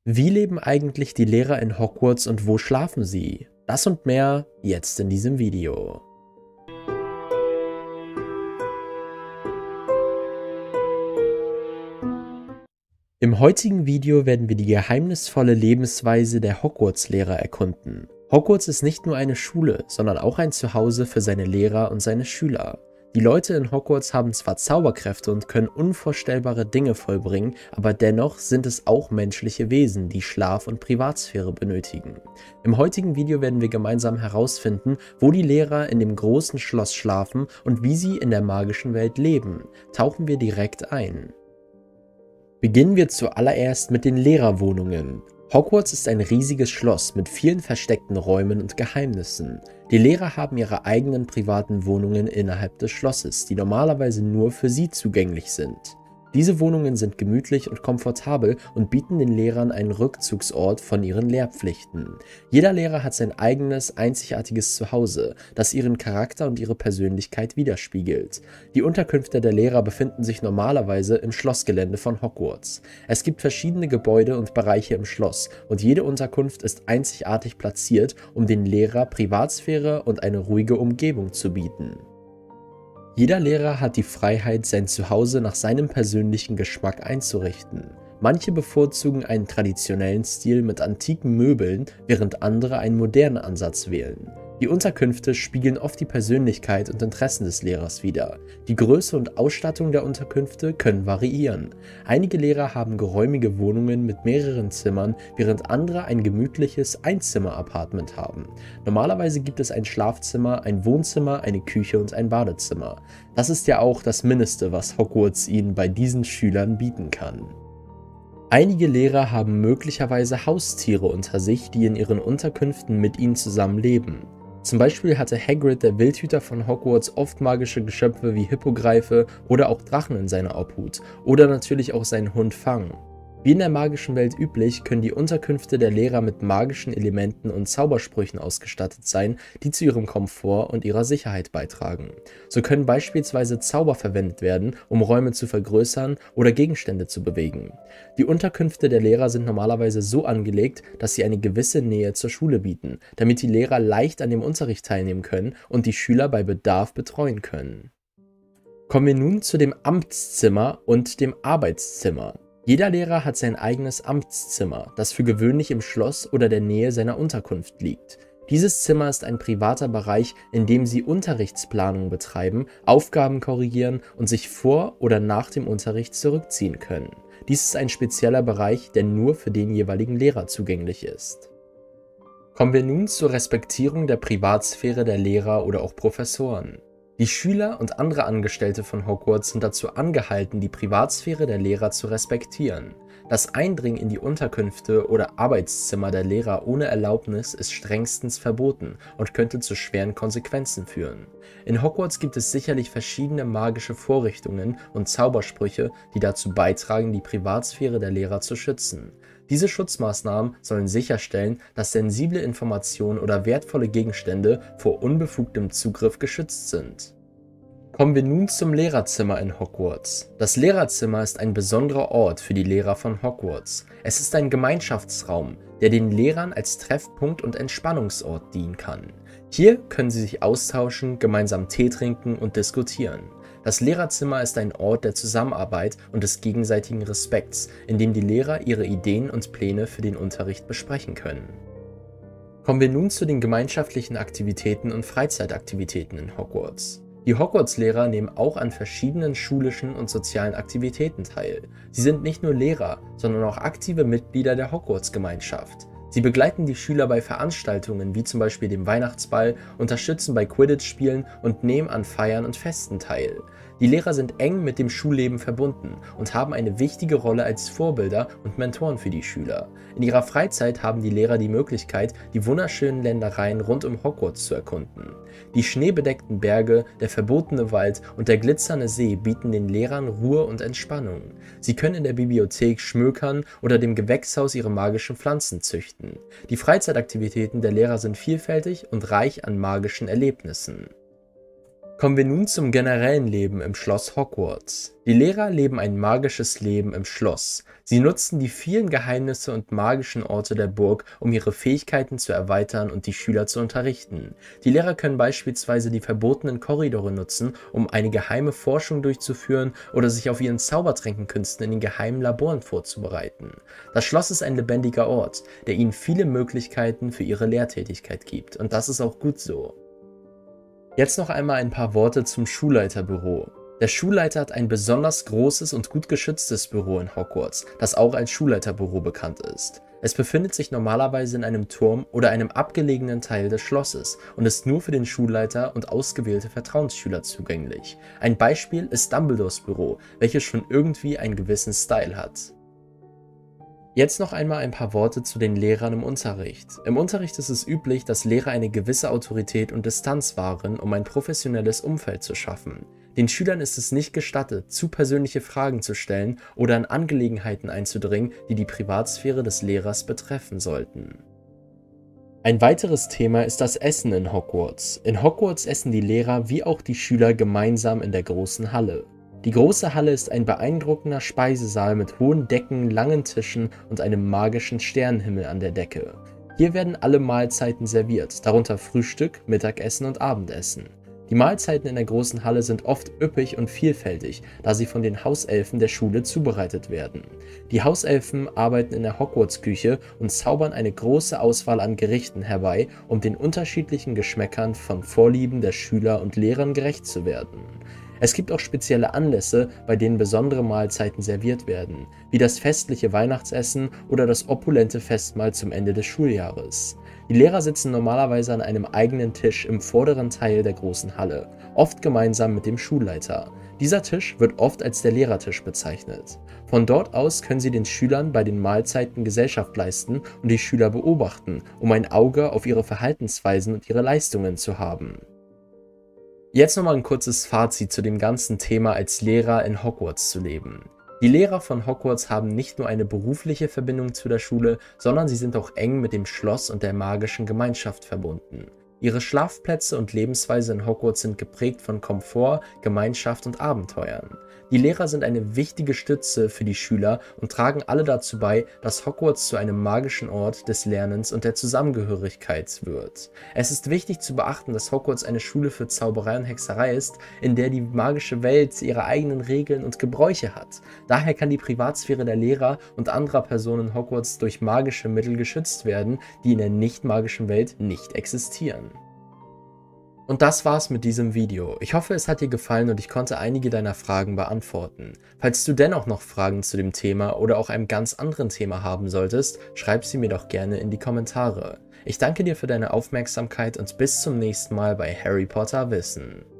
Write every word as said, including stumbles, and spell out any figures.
Wie leben eigentlich die Lehrer in Hogwarts und wo schlafen sie? Das und mehr jetzt in diesem Video. Im heutigen Video werden wir die geheimnisvolle Lebensweise der Hogwarts-Lehrer erkunden. Hogwarts ist nicht nur eine Schule, sondern auch ein Zuhause für seine Lehrer und seine Schüler. Die Leute in Hogwarts haben zwar Zauberkräfte und können unvorstellbare Dinge vollbringen, aber dennoch sind es auch menschliche Wesen, die Schlaf und Privatsphäre benötigen. Im heutigen Video werden wir gemeinsam herausfinden, wo die Lehrer in dem großen Schloss schlafen und wie sie in der magischen Welt leben. Tauchen wir direkt ein. Beginnen wir zuallererst mit den Lehrerwohnungen. Hogwarts ist ein riesiges Schloss mit vielen versteckten Räumen und Geheimnissen. Die Lehrer haben ihre eigenen privaten Wohnungen innerhalb des Schlosses, die normalerweise nur für sie zugänglich sind. Diese Wohnungen sind gemütlich und komfortabel und bieten den Lehrern einen Rückzugsort von ihren Lehrpflichten. Jeder Lehrer hat sein eigenes, einzigartiges Zuhause, das ihren Charakter und ihre Persönlichkeit widerspiegelt. Die Unterkünfte der Lehrer befinden sich normalerweise im Schlossgelände von Hogwarts. Es gibt verschiedene Gebäude und Bereiche im Schloss und jede Unterkunft ist einzigartig platziert, um den Lehrer Privatsphäre und eine ruhige Umgebung zu bieten. Jeder Lehrer hat die Freiheit, sein Zuhause nach seinem persönlichen Geschmack einzurichten. Manche bevorzugen einen traditionellen Stil mit antiken Möbeln, während andere einen modernen Ansatz wählen. Die Unterkünfte spiegeln oft die Persönlichkeit und Interessen des Lehrers wider. Die Größe und Ausstattung der Unterkünfte können variieren. Einige Lehrer haben geräumige Wohnungen mit mehreren Zimmern, während andere ein gemütliches Einzimmer-Apartment haben. Normalerweise gibt es ein Schlafzimmer, ein Wohnzimmer, eine Küche und ein Badezimmer. Das ist ja auch das Mindeste, was Hogwarts ihnen bei diesen Schülern bieten kann. Einige Lehrer haben möglicherweise Haustiere unter sich, die in ihren Unterkünften mit ihnen zusammen leben. Zum Beispiel hatte Hagrid, der Wildhüter von Hogwarts, oft magische Geschöpfe wie Hippogreife oder auch Drachen in seiner Obhut oder natürlich auch seinen Hund Fang. Wie in der magischen Welt üblich, können die Unterkünfte der Lehrer mit magischen Elementen und Zaubersprüchen ausgestattet sein, die zu ihrem Komfort und ihrer Sicherheit beitragen. So können beispielsweise Zauber verwendet werden, um Räume zu vergrößern oder Gegenstände zu bewegen. Die Unterkünfte der Lehrer sind normalerweise so angelegt, dass sie eine gewisse Nähe zur Schule bieten, damit die Lehrer leicht an dem Unterricht teilnehmen können und die Schüler bei Bedarf betreuen können. Kommen wir nun zu dem Amtszimmer und dem Arbeitszimmer. Jeder Lehrer hat sein eigenes Amtszimmer, das für gewöhnlich im Schloss oder der Nähe seiner Unterkunft liegt. Dieses Zimmer ist ein privater Bereich, in dem sie Unterrichtsplanung betreiben, Aufgaben korrigieren und sich vor oder nach dem Unterricht zurückziehen können. Dies ist ein spezieller Bereich, der nur für den jeweiligen Lehrer zugänglich ist. Kommen wir nun zur Respektierung der Privatsphäre der Lehrer oder auch Professoren. Die Schüler und andere Angestellte von Hogwarts sind dazu angehalten, die Privatsphäre der Lehrer zu respektieren. Das Eindringen in die Unterkünfte oder Arbeitszimmer der Lehrer ohne Erlaubnis ist strengstens verboten und könnte zu schweren Konsequenzen führen. In Hogwarts gibt es sicherlich verschiedene magische Vorrichtungen und Zaubersprüche, die dazu beitragen, die Privatsphäre der Lehrer zu schützen. Diese Schutzmaßnahmen sollen sicherstellen, dass sensible Informationen oder wertvolle Gegenstände vor unbefugtem Zugriff geschützt sind. Kommen wir nun zum Lehrerzimmer in Hogwarts. Das Lehrerzimmer ist ein besonderer Ort für die Lehrer von Hogwarts. Es ist ein Gemeinschaftsraum, der den Lehrern als Treffpunkt und Entspannungsort dienen kann. Hier können sie sich austauschen, gemeinsam Tee trinken und diskutieren. Das Lehrerzimmer ist ein Ort der Zusammenarbeit und des gegenseitigen Respekts, in dem die Lehrer ihre Ideen und Pläne für den Unterricht besprechen können. Kommen wir nun zu den gemeinschaftlichen Aktivitäten und Freizeitaktivitäten in Hogwarts. Die Hogwarts-Lehrer nehmen auch an verschiedenen schulischen und sozialen Aktivitäten teil. Sie sind nicht nur Lehrer, sondern auch aktive Mitglieder der Hogwarts-Gemeinschaft. Sie begleiten die Schüler bei Veranstaltungen wie zum Beispiel dem Weihnachtsball, unterstützen bei Quidditch-Spielen und nehmen an Feiern und Festen teil. Die Lehrer sind eng mit dem Schulleben verbunden und haben eine wichtige Rolle als Vorbilder und Mentoren für die Schüler. In ihrer Freizeit haben die Lehrer die Möglichkeit, die wunderschönen Ländereien rund um Hogwarts zu erkunden. Die schneebedeckten Berge, der verbotene Wald und der glitzernde See bieten den Lehrern Ruhe und Entspannung. Sie können in der Bibliothek schmökern oder dem Gewächshaus ihre magischen Pflanzen züchten. Die Freizeitaktivitäten der Lehrer sind vielfältig und reich an magischen Erlebnissen. Kommen wir nun zum generellen Leben im Schloss Hogwarts. Die Lehrer leben ein magisches Leben im Schloss. Sie nutzen die vielen Geheimnisse und magischen Orte der Burg, um ihre Fähigkeiten zu erweitern und die Schüler zu unterrichten. Die Lehrer können beispielsweise die verbotenen Korridore nutzen, um eine geheime Forschung durchzuführen oder sich auf ihren Zaubertränkenkünsten in den geheimen Laboren vorzubereiten. Das Schloss ist ein lebendiger Ort, der ihnen viele Möglichkeiten für ihre Lehrtätigkeit gibt, und das ist auch gut so. Jetzt noch einmal ein paar Worte zum Schulleiterbüro. Der Schulleiter hat ein besonders großes und gut geschütztes Büro in Hogwarts, das auch als Schulleiterbüro bekannt ist. Es befindet sich normalerweise in einem Turm oder einem abgelegenen Teil des Schlosses und ist nur für den Schulleiter und ausgewählte Vertrauensschüler zugänglich. Ein Beispiel ist Dumbledores Büro, welches schon irgendwie einen gewissen Style hat. Jetzt noch einmal ein paar Worte zu den Lehrern im Unterricht. Im Unterricht ist es üblich, dass Lehrer eine gewisse Autorität und Distanz wahren, um ein professionelles Umfeld zu schaffen. Den Schülern ist es nicht gestattet, zu persönliche Fragen zu stellen oder in Angelegenheiten einzudringen, die die Privatsphäre des Lehrers betreffen sollten. Ein weiteres Thema ist das Essen in Hogwarts. In Hogwarts essen die Lehrer wie auch die Schüler gemeinsam in der großen Halle. Die große Halle ist ein beeindruckender Speisesaal mit hohen Decken, langen Tischen und einem magischen Sternenhimmel an der Decke. Hier werden alle Mahlzeiten serviert, darunter Frühstück, Mittagessen und Abendessen. Die Mahlzeiten in der großen Halle sind oft üppig und vielfältig, da sie von den Hauselfen der Schule zubereitet werden. Die Hauselfen arbeiten in der Hogwarts-Küche und zaubern eine große Auswahl an Gerichten herbei, um den unterschiedlichen Geschmäckern von Vorlieben der Schüler und Lehrern gerecht zu werden. Es gibt auch spezielle Anlässe, bei denen besondere Mahlzeiten serviert werden, wie das festliche Weihnachtsessen oder das opulente Festmahl zum Ende des Schuljahres. Die Lehrer sitzen normalerweise an einem eigenen Tisch im vorderen Teil der großen Halle, oft gemeinsam mit dem Schulleiter. Dieser Tisch wird oft als der Lehrertisch bezeichnet. Von dort aus können sie den Schülern bei den Mahlzeiten Gesellschaft leisten und die Schüler beobachten, um ein Auge auf ihre Verhaltensweisen und ihre Leistungen zu haben. Jetzt nochmal ein kurzes Fazit zu dem ganzen Thema, als Lehrer in Hogwarts zu leben. Die Lehrer von Hogwarts haben nicht nur eine berufliche Verbindung zu der Schule, sondern sie sind auch eng mit dem Schloss und der magischen Gemeinschaft verbunden. Ihre Schlafplätze und Lebensweise in Hogwarts sind geprägt von Komfort, Gemeinschaft und Abenteuern. Die Lehrer sind eine wichtige Stütze für die Schüler und tragen alle dazu bei, dass Hogwarts zu einem magischen Ort des Lernens und der Zusammengehörigkeit wird. Es ist wichtig zu beachten, dass Hogwarts eine Schule für Zauberei und Hexerei ist, in der die magische Welt ihre eigenen Regeln und Gebräuche hat. Daher kann die Privatsphäre der Lehrer und anderer Personen in Hogwarts durch magische Mittel geschützt werden, die in der nicht magischen Welt nicht existieren. Und das war's mit diesem Video. Ich hoffe, es hat dir gefallen und ich konnte einige deiner Fragen beantworten. Falls du dennoch noch Fragen zu dem Thema oder auch einem ganz anderen Thema haben solltest, schreib sie mir doch gerne in die Kommentare. Ich danke dir für deine Aufmerksamkeit und bis zum nächsten Mal bei Harry Potter Wissen.